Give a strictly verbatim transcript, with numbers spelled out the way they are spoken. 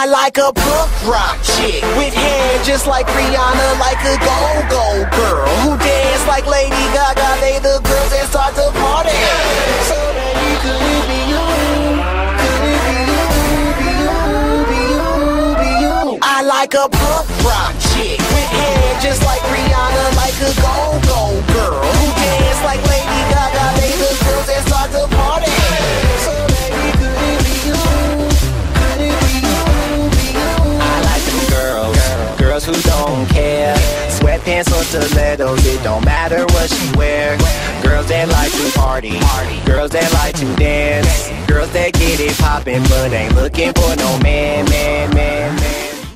I like a punk rock chick with hair just like Rihanna, like a go-go girl who dance like Lady Gaga. They the girls that start to party. So baby, could it be you? Could it be you? Be you? Be you? Be you? I like a punk rock chick with hair just like Rihanna, like a go-go girl who dance like Lady Gaga. They the girls that start to party. So baby, could it be you? Could it be you? Be you? I like them girls, girls who don't care. Sweatpants or stilettos, it don't matter what she wear. Girls that like to party, girls that like to dance, girls that get it poppin' but ain't looking for no man, man, man, man.